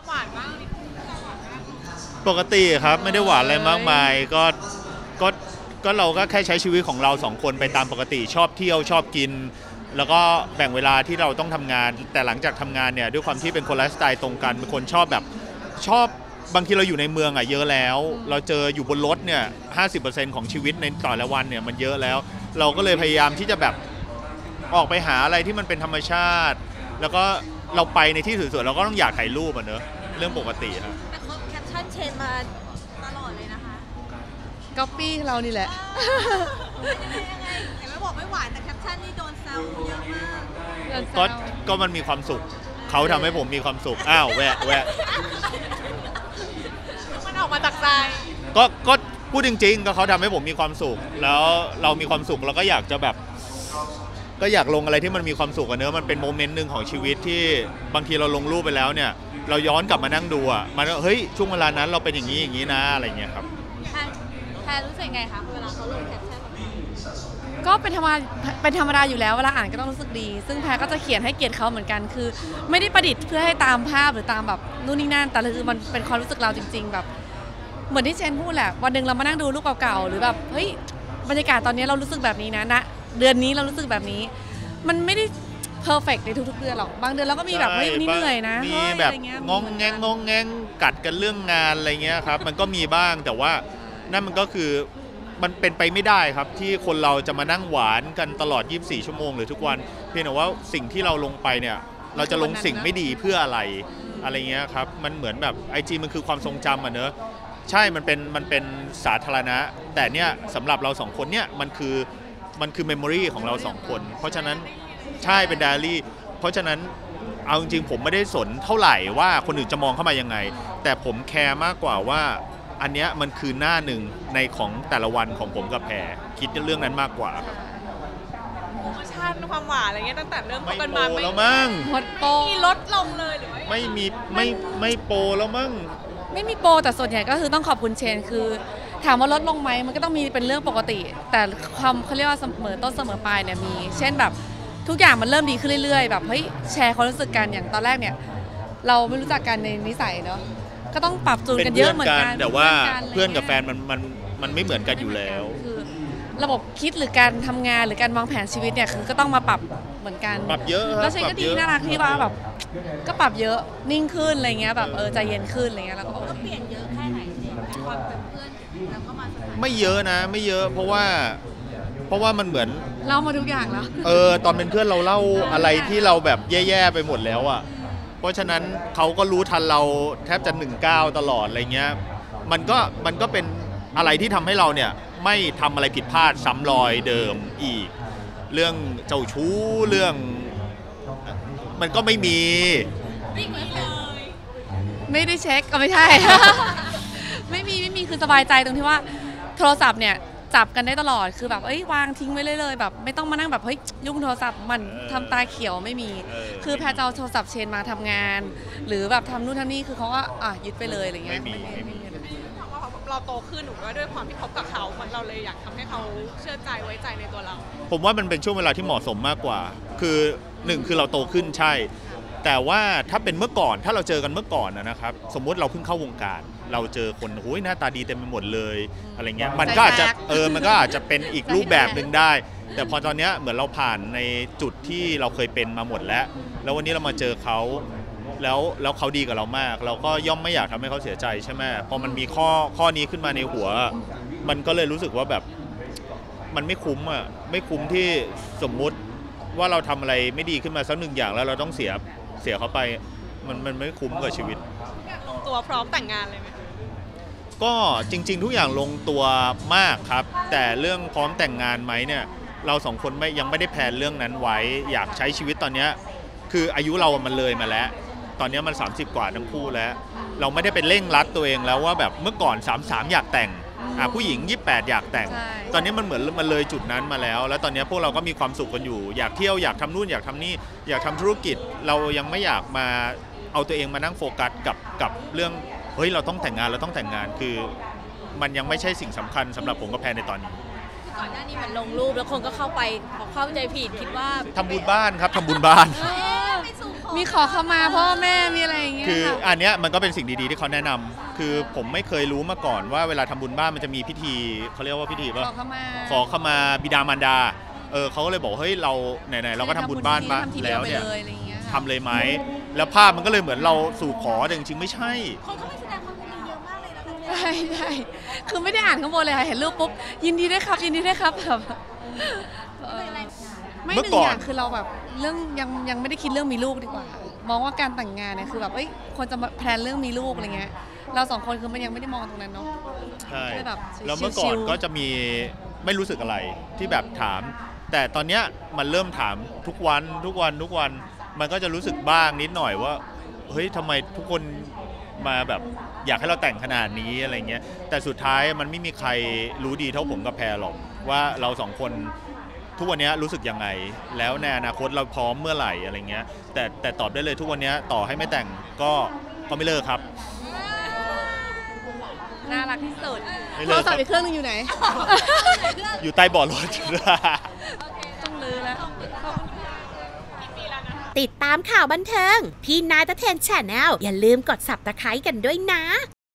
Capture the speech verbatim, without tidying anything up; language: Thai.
หวานมากปกติครับไม่ได้หวานอะไรมากมายก็ก็ก็เราก็แค่ใช้ชีวิตของเราสองคนไปตามปกติชอบเที่ยวชอบกินแล้วก็แบ่งเวลาที่เราต้องทำงานแต่หลังจากทำงานเนี่ยด้วยความที่เป็นคนไลฟ์สไตล์ตรงกันเป็นคนชอบแบบชอบบางทีเราอยู่ในเมืองอ่ะเยอะแล้วเราเจออยู่บนรถเนี่ย ห้าสิบเปอร์เซ็นต์ ของชีวิตในแต่ละวันเนี่ยมันเยอะแล้วเราก็เลยพยายามที่จะแบบออกไปหาอะไรที่มันเป็นธรรมชาติแล้วก็เราไปในที่สวยๆเราก็ต้องอยากถ่ายรูปอ่ะเนอะเรื่องปกติครับแต่เขาแคปชั่นเชนมาตลอดเลยนะคะก๊อปปี้เรานี่แหละยังไงยังไงแต่ไม่บอกไม่หวานแต่แคปชั่นนี่โดนแซวเยอะมากก็ก็มันมีความสุขเขาทำให้ผมมีความสุขอ้าวแวะแวะมันออกมาจากใจก็ก็พูดจริงๆก็เขาทำให้ผมมีความสุขแล้วเรามีความสุขเราก็อยากจะแบบก็อยากลงอะไรที่มันมีความสุขอะเนอะมันเป็นโมเมนต์หนึ่งของชีวิตที่บางทีเราลงรูปไปแล้วเนี่ยเราย้อนกลับมานั่งดูอ่ะมันก็เฮ้ยช่วงเวลานั้นเราเป็นอย่างนี้อย่างนี้นะอะไรเงี้ยครับแพรรู้สึกไงคะเวลาเขาลงแคปชั่นก็เป็นธรรมดาเป็นธรรมดาอยู่แล้วเวลาอ่านก็ต้องรู้สึกดีซึ่งแพรก็จะเขียนให้เกียรติเขาเหมือนกันคือไม่ได้ประดิษฐ์เพื่อให้ตามภาพหรือตามแบบนู่นนี่นั่นแต่คือมันเป็นความรู้สึกเราจริงๆแบบเหมือนที่เชนพูดแหละวันหนึ่งเรามานั่งดูรูปเก่าๆหรือแบบเฮ้ยบรรยากาศตอนนี้เรารู้สึกแบบนี้นะณเดือนนี้เรารู้สึกแบบนี้มันไม่ได้เพอร์เฟกต์ในทุกๆเดือนหรอกบางเดือนเราก็มีแบบเฮ้ยวันนี้เหนื่อยนะมีแบบงงแงงงงแงงกัดกันเรื่องงานอะไรเงี้ยครับมันก็มีบ้างแต่ว่านั่นมันก็คือมันเป็นไปไม่ได้ครับที่คนเราจะมานั่งหวานกันตลอดยี่สิบสี่ชั่วโมงหรือทุกวันเพียงแต่ว่าสิ่งที่เราลงไปเนี่ยเราจะลงสิ่งไม่ดีเพื่ออะไรอะไรเงี้ยครับมันเหมือนแบบ ไอ จี มันคือความทรงจำอ่ะเนอะใช่มันเป็นมันเป็นสาธารณะแต่เนี่ยสำหรับเราสองคนเนี่ยมันคือมันคือเมมโมรีของเราสองคนเพราะฉะนั้นใช่เป็นไดอารี่เพราะฉะนั้นเอาจริงๆผมไม่ได้สนเท่าไหร่ว่าคนอื่นจะมองเข้ามายังไงแต่ผมแคร์มากกว่าว่าอันเนี้ยมันคือหน้าหนึ่งในของแต่ละวันของผมกับแพรคิดเรื่องนั้นมากกว่าครับโปรโมชั่นความหวานอะไรเงี้ยตั้งแต่เริ่มคบกันมาไม่โปรแล้วมั้งหมดโปรมีลดลงเลยหรือว่าไม่มีไม่ไม่โปรแล้วมั้งไม่มีโปรแต่ส่วนใหญ่ก็คือต้องขอบคุณเชนคือถามว่าลดลงไหมมันก็ต้องมีเป็นเรื่องปกติแต่ความเขาเรียกว่าเสมอต้นเสมอปลายเนี่ยมีเช่นแบบทุกอย่างมันเริ่มดีขึ้นเรื่อยๆแบบเฮ้ยแชร์ความรู้สึกกันอย่างตอนแรกเนี่ยเราไม่รู้จักกันในนิสัยเนาะก็ต้องปรับจูนกันเยอะเหมือนกันแต่ว่าเพื่อนกับแฟนมันมันมันไม่เหมือนกันอยู่แล้วคือระบบคิดหรือการทำงานหรือการวางแผนชีวิตเนี่ยคือก็ต้องมาปรับเหมือนกันปรับเยอะแล้วเชนก็ดีน่ารักที่ว่าแบบก็ปรับเยอะนิ่งขึ้นอะไรเงี้ยแบบเออใจเย็นขึ้นอะไรเงี้ยแล้วก็เปลี่ยนเยอะแค่ไหนเนี่ยความเป็นเพื่อนแล้วก็มาไม่เยอะนะไม่เยอะเพราะว่าเพราะว่ามันเหมือนเล่ามาทุกอย่างแล้วเออตอนเป็นเพื่อนเราเล่าอะไรที่เราแบบแย่ๆไปหมดแล้วอ่ะเพราะฉะนั้นเขาก็รู้ทันเราแทบจะหนึ่งก้าวตลอดอะไรเงี้ยมันก็มันก็เป็นอะไรที่ทำให้เราเนี่ยไม่ทำอะไรผิดพลาดซ้ำรอยเดิมอีกเรื่องเจ้าชู้เรื่องมันก็ไม่มีไม่มีเลยไม่ได้เช็คก็ไม่ใช่ ไม่มีไม่มีคือสบายใจตรงที่ว่าโทรศัพท์เนี่ยจับกันได้ตลอดคือแบบเอ้ยวางทิ้งไว้เลยเลยแบบไม่ต้องมานั่งแบบเฮ้ยยุ่งโทรศัพท์มันทำตาเขียวไม่มีคือแพรจะเอาโทรศัพท์เชนมาทำงานหรือแบบทำนู่นทำนี่คือเขาก็อ่ะยึดไปเลยอะไรเงี้ยไม่มีไม่มีเราโตขึ้นหนูว่าด้วยความที่คบกับเขาเราเลยอยากทำให้เขาเชื่อใจไว้ใจในตัวเราผมว่ามันเป็นช่วงเวลาที่เหมาะสมมากกว่าคือหนึ่งคือเราโตขึ้นใช่แต่ว่าถ้าเป็นเมื่อก่อนถ้าเราเจอกันเมื่อก่อนนะครับสมมุติเราเพิ่งเข้าวงการเราเจอคนโอ้ยหน้าตาดีเต็มไปหมดเลยอะไรเงี้ยมันก็อาจจะเออมันก็อาจจะเป็นอีกรูปแบบหนึ่งได้แต่พอตอนนี้เหมือนเราผ่านในจุดที่เราเคยเป็นมาหมดแล้วแล้ววันนี้เรามาเจอเขาแล้วแล้วเขาดีกับเรามากเราก็ย่อมไม่อยากทำให้เขาเสียใจใช่ไหมพอมันมีข้อข้อนี้ขึ้นมาในหัวมันก็เลยรู้สึกว่าแบบมันไม่คุ้มอ่ะไม่คุ้มที่สมมุติว่าเราทำอะไรไม่ดีขึ้นมาสักหนึ่งอย่างแล้วเราต้องเสียเสียเขาไปมันมันไม่คุ้มกับชีวิตลงตัวพร้อมแต่งงานเลยไหมก็จริงๆทุกอย่างลงตัวมากครับแต่เรื่องพร้อมแต่งงานไหมเนี่ยเราสองคนไม่ยังไม่ได้แพลนเรื่องนั้นไว้อยากใช้ชีวิตตอนนี้คืออายุเรามันเลยมาแล้วตอนนี้มันสามสิบกว่าทั้งคู่แล้วเราไม่ได้เป็นเร่งรัดตัวเองแล้วว่าแบบเมื่อก่อนสามสิบสามอยากแต่งอ่ะผู้หญิงยี่สิบแปดอยากแต่งตอนนี้มันเหมือนมันเลยจุดนั้นมาแล้วแล้วตอนนี้พวกเราก็มีความสุขกันอยู่อยากเที่ยวอยากทำนู่นอยากทำนี่อยากทำธุรกิจเรายังไม่อยากมาเอาตัวเองมานั่งโฟกัสกับกับเรื่องเฮ้ยเราต้องแต่งงานเราต้องแต่งงานคือมันยังไม่ใช่สิ่งสำคัญสำหรับผมกับแพรในตอนนี้ก่อนหน้านี้มันลงรูปแล้วคนก็เข้าไปเข้าใจผิดคิดว่าทำบุญบ้านครับทำบุญบ้านไปสู่ขมีขอเข้ามาพ่อแม่มีอะไรอย่างเงี้ยคือค่ะอันเนี้ยมันก็เป็นสิ่งดีๆที่เขาแนะนำคือผมไม่เคยรู้มาก่อนว่าเวลาทำบุญบ้านมันจะมีพิธีเขาเรียกว่าพิธีขป่ะอเข้ามาขอเข้ามาบิดามารดาเออเขาก็เลยบอกเฮ้ยเราไหนๆเราก็ทำบุญบ้านมาทำทีเดีแล้ยว ไปเนี่ยเลยอะไรอย่างเงี้ยค่ะทำเลยไหมแล้วภาพมันก็เลยเหมือนเราสู่ขอแต่จริงๆไม่ใช่คนเข้าไปแสดงความยินดีเยอะมากเลยนะใช่ใช่คือไม่ได้อ่านข้างบนเลยค่ะเห็นรูปปุ๊บยินดีด้วยครับยินดีด้วยครับแบบเออไม่หเมื่อนึ่ก่งอนอย่างคือเราแบบเรื่องยังยังไม่ได้คิดเรื่องมีลูกดีกว่า มองว่าการแต่งงานเนี่ยคือแบบเอ้ยควรจะมาแพลนเรื่องมีลูกอะไรเงี้ยเราสองคนคือมันยังไม่ได้มองตรงนั้นเนาะใช่คือแบบชิวๆแล้วเมื่อก่อนก็จะมีไม่รู้สึกอะไรที่แบบถาม แต่ตอนเนี้ยมันเริ่มถามทุกวันทุกวันทุกวันมันก็จะรู้สึกบ้างนิดหน่อยว่าเฮ้ยทำไมทุกคนมาแบบอยากให้เราแต่งขนาดนี้อะไรเงี้ยแต่สุดท้ายมันไม่มีใครรู้ดีเท่าผมกับแพรหรอกว่าเราสองคนทุกวันนี้รู้สึกยังไงแล้วในอนาคตเราพร้อมเมื่อไหร่อะไรเงี้ยแต่แต่ตอบได้เลยทุกวันนี้ต่อให้ไม่แต่งก็ก็ไม่เลิกครับน่ารักที่สุดไม่โทเลิรกครับศัพท์อีกเครื่องหนึงอยู่ไหนอยู่ใต้เบาะรถต้องลื้อแล้วติดตามข่าวบันเทิง พี่นายตะเทนแชนแนลอย่าลืมกด ซับสไครบ์ กันด้วยนะ